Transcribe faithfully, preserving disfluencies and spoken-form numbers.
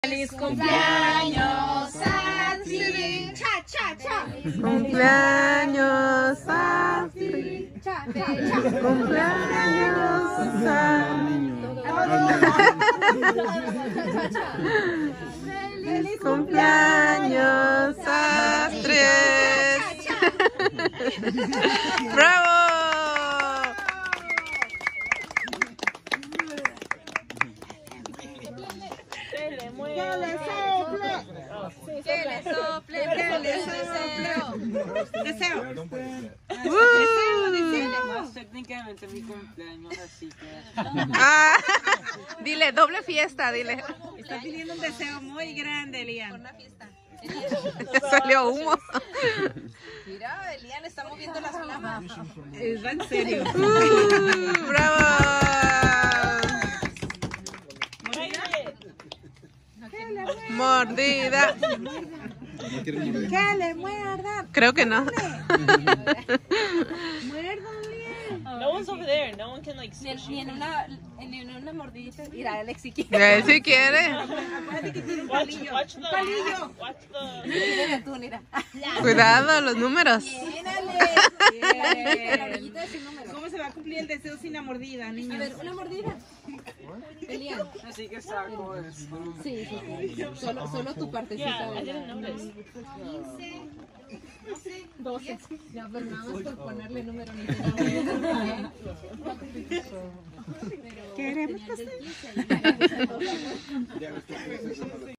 ¡Feliz cumpleaños a ti! ¡Cha, cha, cha! Cumpleaños a ti. ¡Cha, cha, cha! Cumpleaños a ¡Feliz Cumpleaños a tres. ¡Bravo! ¡Que le sople! ¡Que le sople! Deseo. Uh. Más técnicamente mi cumpleaños, así que... Ah, dile, doble fiesta, dile. Está pidiendo un deseo muy grande, Elian. Una fiesta. Salió humo. Mira, Elian está moviendo las flamas. Es en serio. Uh, ¡bravo! Mordida. ¡Que le muerda! Creo que no. No one's over there. No one can like Ni, squish ni you. en una, ni en una mordidita. Mira, Alex, si quiere. Eh, si quiere. Acuérdate que tiene un Watch, palillo. watch the. palillo. Watch the. Mira tú, mira. Cuidado, los números. Bien, Alex. Bien. La orillita de su número. ¿Cómo se va a cumplir el deseo sin la mordida, A niños? ver, una mordida. Elian. Así que saco esto. Sí, sí, sí. Solo, solo tu partecita. Yeah, I de la- didn't notice. doce. Ya, pero nada más por ponerle número literal. Queremos Pero tenía el del quince.